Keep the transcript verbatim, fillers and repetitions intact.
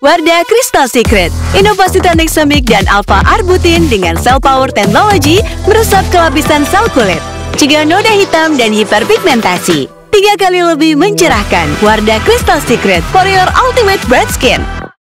Wardah Crystal Secret, inovasi teknik semik dan alpha arbutin dengan cell power technology meresap ke lapisan sel kulit, cegah noda hitam dan hiperpigmentasi. Tiga kali lebih mencerahkan. Wardah Crystal Secret for your ultimate bright skin.